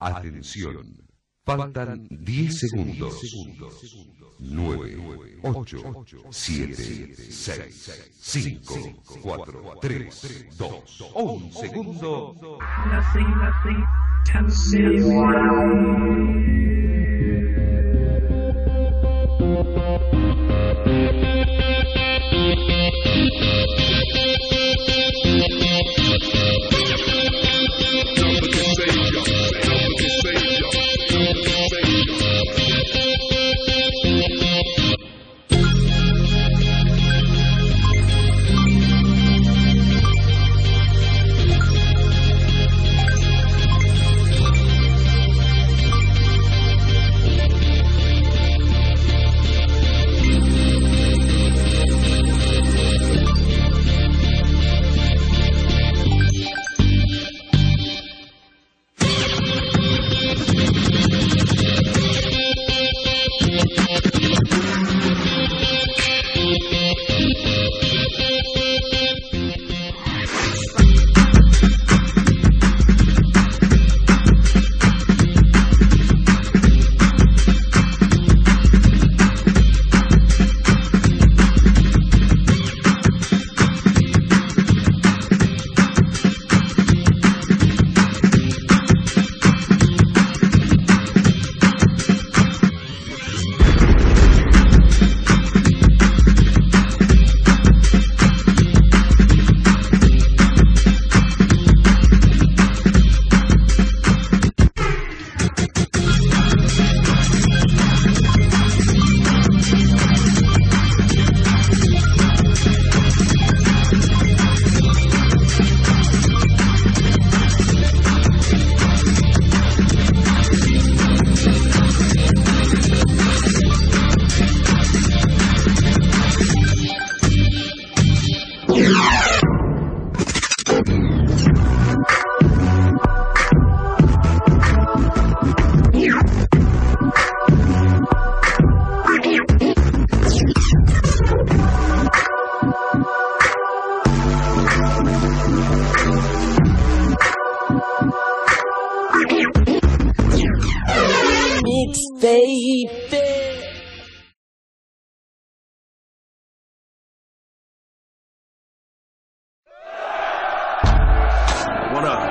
Atención. Faltan 10 segundos. 9, 8, 7, 6, 5, 4, 3, 2, 1 segundo. Nothing can save What up?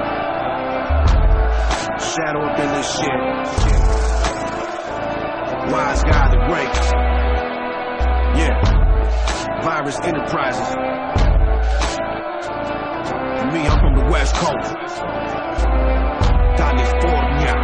Shadow up in this shit. Wise guy the great. Yeah. Virus Enterprises. And me, I'm from the West Coast. California.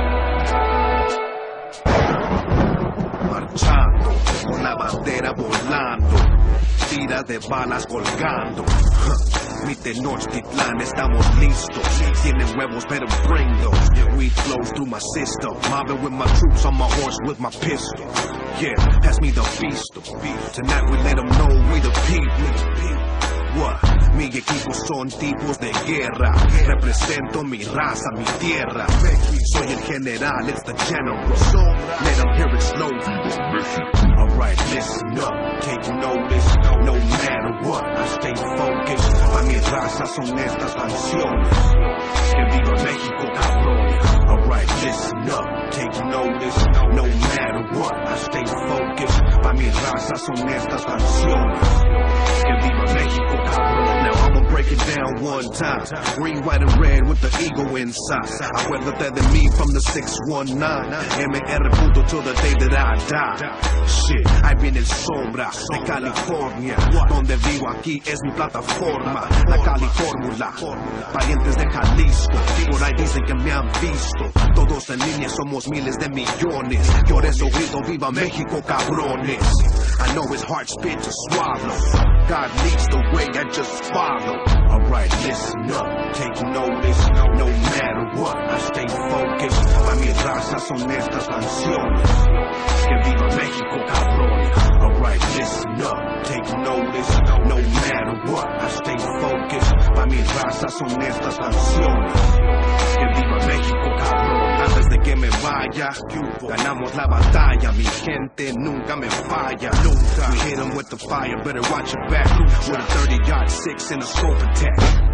Marchando, con la bandera volando. Tiras de balas colgando. Mi Tenochtitlan, estamos listos. Tienen huevos, better bring those. Yeah, weed flows through my system. Mobbing with my troops on my horse with my pistol. Yeah, pass me the beast. Tonight we let them know we the people. What? Mi equipo son tipos de guerra. Represento mi raza, mi tierra. Soy el general, it's the general. Let them hear it slowly. Alright, listen up, take notice. No matter what, I stay focused. Pa' mi raza son estas canciones. Que viva México, cabrones. Alright, listen up, take notice. No matter what, I stay focused. Pa' mi raza son estas canciones. Que viva México, cabrones. Now I'ma break it down one time. Green, white, and red with the ego inside. Acuérdate de mí from the 619. MR puto till the day that I die. Shit, ahí viene el sombra de California. Donde vivo aquí es mi plataforma. La Califórmula, parientes de Jalisco. Por ahí dicen que me han visto. Todos en línea somos miles de millones. Por eso grito viva México, cabrones. I know it's hard spit to swallow. God leads the way, I just follow. Alright, listen up, take notice. No matter what, I stay focused. Pa' mi raza son estas canciones. Que viva México, cabrones. Alright, listen up, take notice. No matter what, I stay focused. Pa' mi raza son estas canciones. Que viva México, cabrones. Antes de que me vaya, ganamos la batalla. Mi gente nunca me falla. We hit 'em with the fire, better watch your back. With a 30-06 in a scope attack.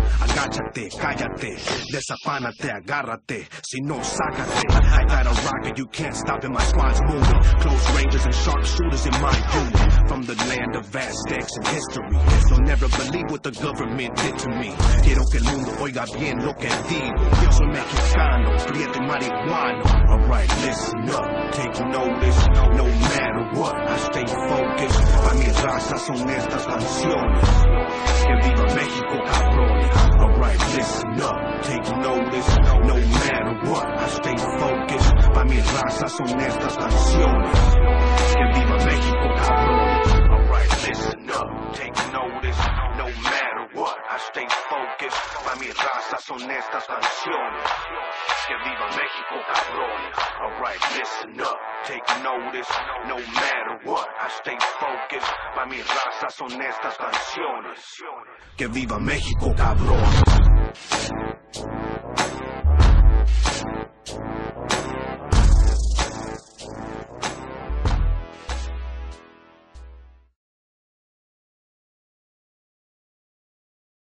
Agáchate, cállate, desafánate, agárrate, si no, sácate. I got a rocket, you can't stop it, my squad's moving. Close rangers and sharpshooters in my unit. From the land of Aztecs and history. You'll never believe what the government did to me. Quiero que el mundo oiga bien lo que digo. Soy mexicano, prieto y marihuano. Alright, listen up, take notice. No matter what, I stay focused. Pa' mi raza son estas canciones. Que viva México, cabrones. Alright, listen up, take notice. No matter what, I stay focused. Pa' mi raza son estas canciones. Que viva México, cabrones. Alright, listen up, take notice. No matter what, I stay focused. Pa' mi raza son estas canciones. Que viva México, cabrones. Alright, listen up, take notice. No matter what, I stay focused. Pa' mi raza son estas canciones. Que viva México, cabrones.